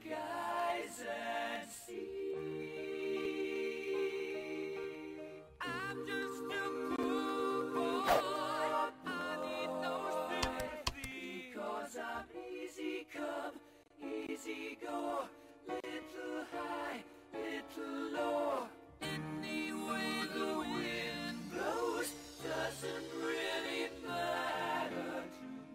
skies and sea. I'm just a poor boy, I need no sympathy, because I'm easy come, easy go, little high, little low. Any way the wind blows doesn't really matter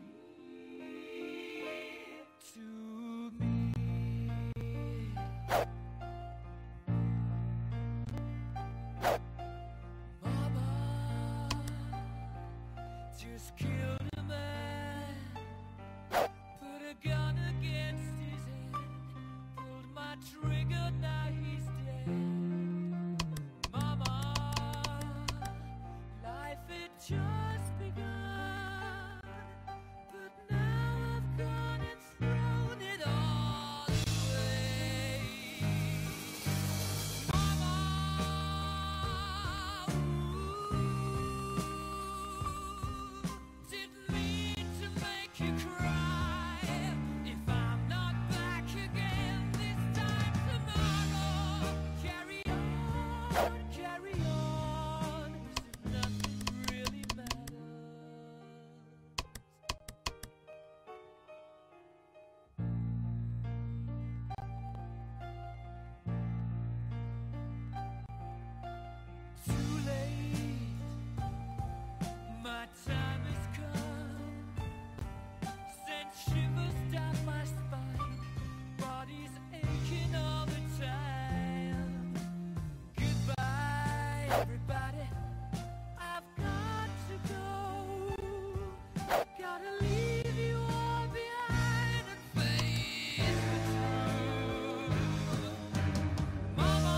to me. Mama just killed a man, put a gun against his head, pulled my trigger, now he's dead. Mama, life had just begun, but now I've gone and thrown it all away. Mama, didn't mean to make you cry. If I'm not back again this time tomorrow, carry on, carry on, as if nothing really matters. Too late, my time has come, sent shivers down my spine, body's aching all the time. Goodbye, everybody, I've got to go, gotta leave you all behind and face the truth. Mama,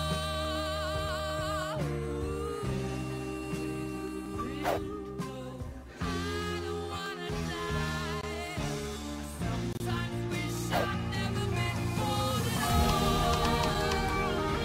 I don't wanna die. Sometimes wish I'd never been born at all.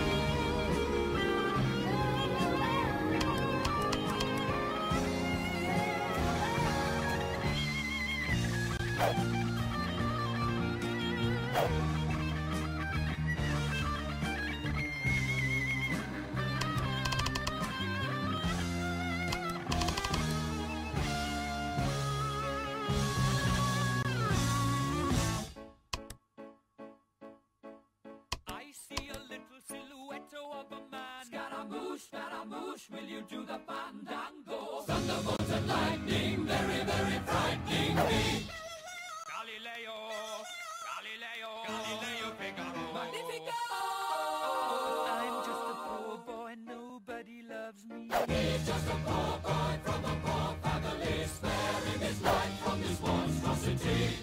I see a little silhouette of a man. Scaramouche, will you do the fandango? Thunderbolts and lightning, very, very frightening me. Galileo, Galileo, Galileo Figaro. Magnifico! I'm just a poor boy, nobody loves me. He's just a poor boy from a poor family, sparing his life from this monstrosity.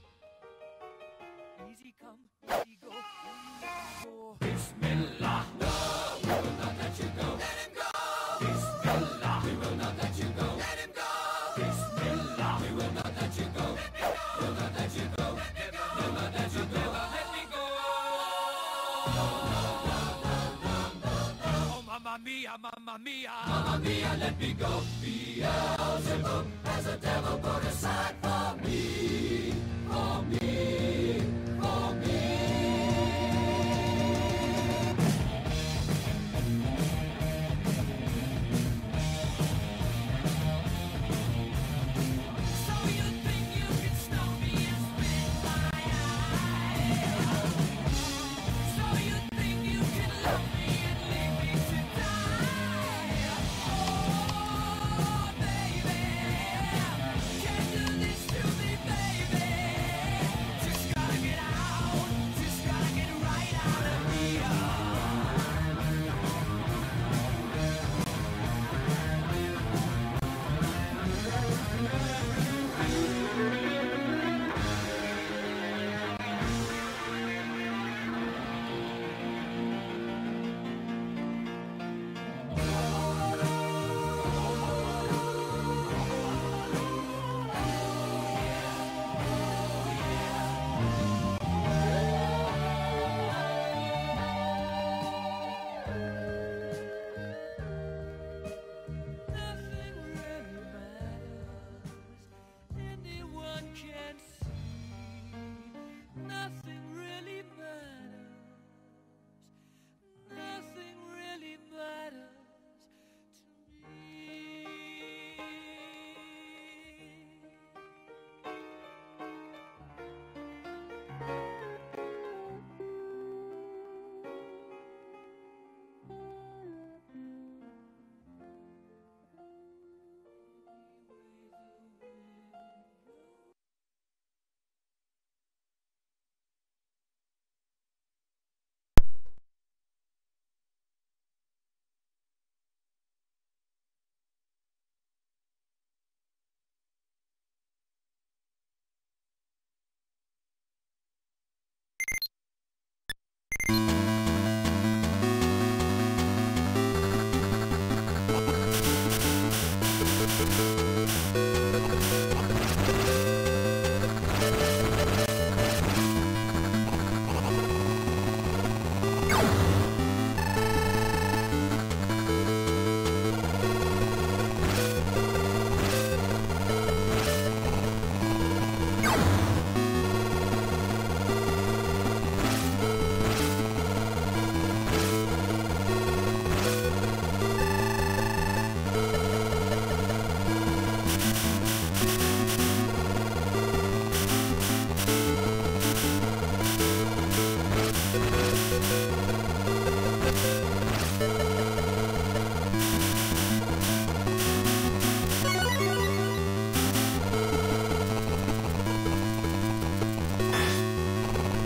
Easy come, easy go, easy go. Bismillah, no, we will not let you go. Let him go. Bismillah, we will not let you go. Let him go. Bismillah, we will not let you go. Let me go. We'll not let you go. Let me go. We'll not let you go. Let me go. Oh, mamma mia, mamma mia. Mamma mia, let me go. Beelzebub has a devil put aside for me. For me. For me. So you think you can stop me and spit my eye? So you think you can love me and leave me to die? Oh, baby, can't do this to me, baby.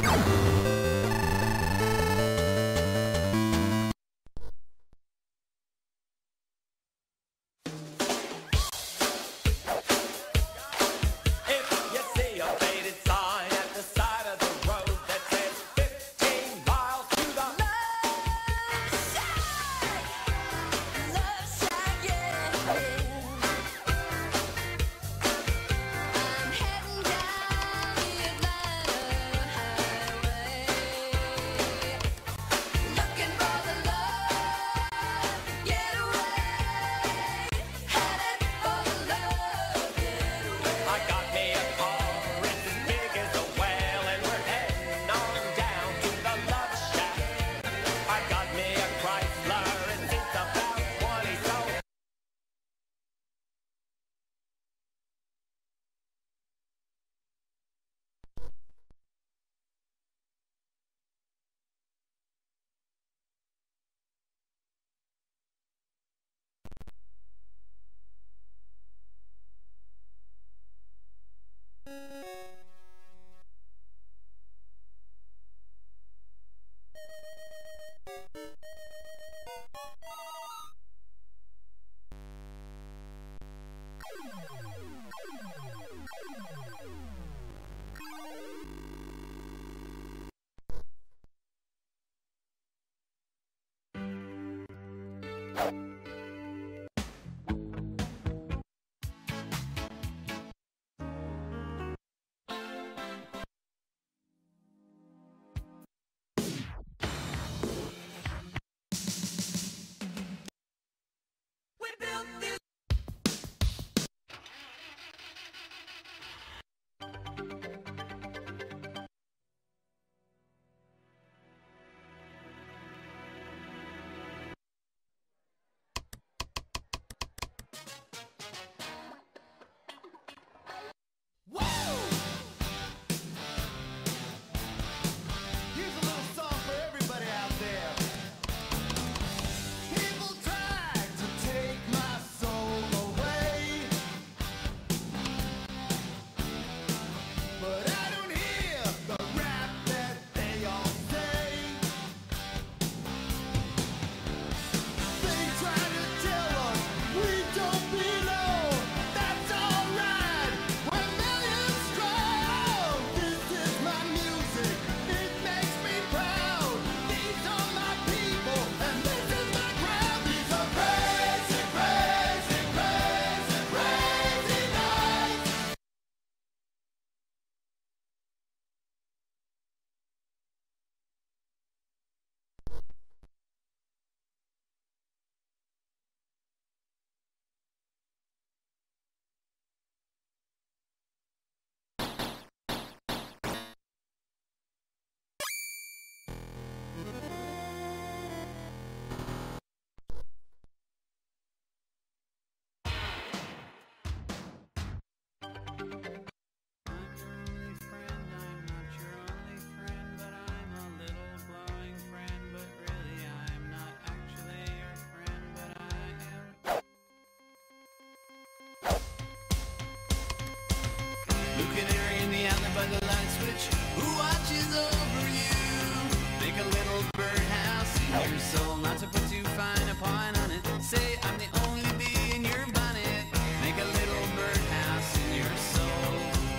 by the light switch, who watches over you? Make a little birdhouse in your soul, not to put too fine a point on it. Say I'm the only bee in your bonnet. Make a little birdhouse in your soul.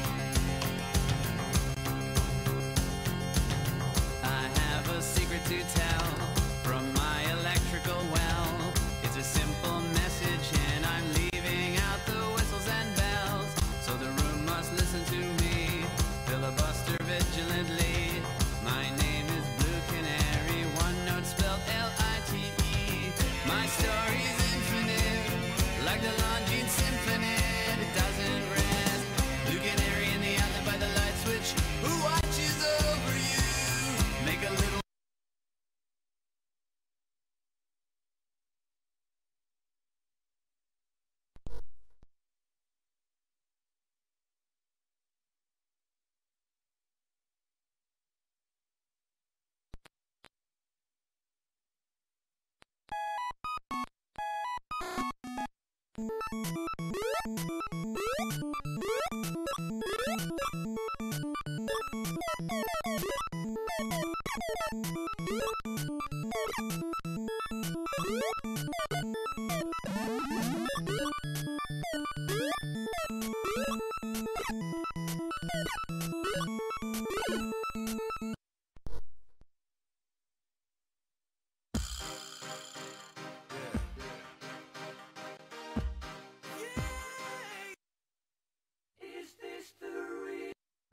I have a secret to tell from my electrical well. It's a simple message and I'm leaving out the whistles and bells. So the room must listen to me, filibuster vigilantly. My name is Blue Canary, one note spelled L-I-T-E. My story's infinite, like the Longines Symphony. It doesn't rest. Blue Canary in the outlet by the light switch, who watches over you? Make a little Is this the real?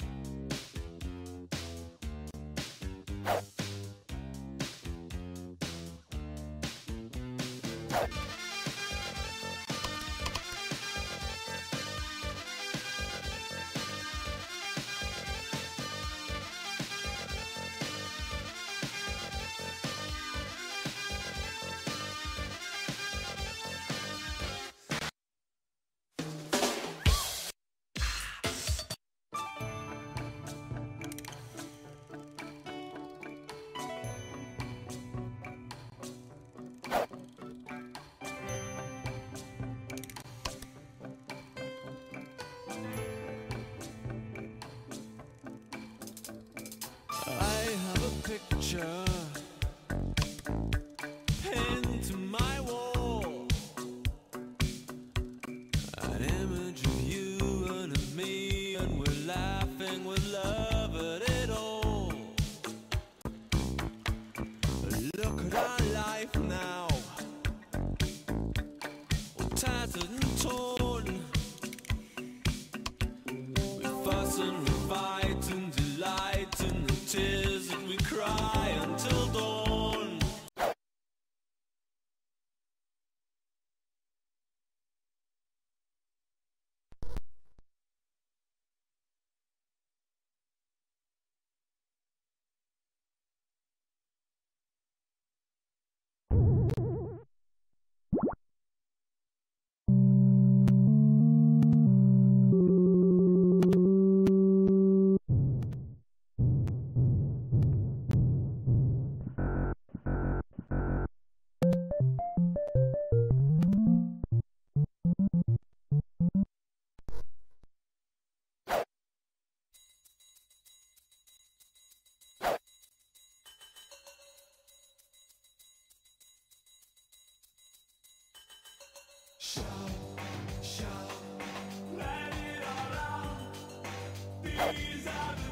I have a picture pinned to my wall, an image of you and of me, and we're laughing with love at it all. Look at our life now, all tattered and torn. We fuss and we fight and delight in the tears that we cry until dawn. Let it all out. These are the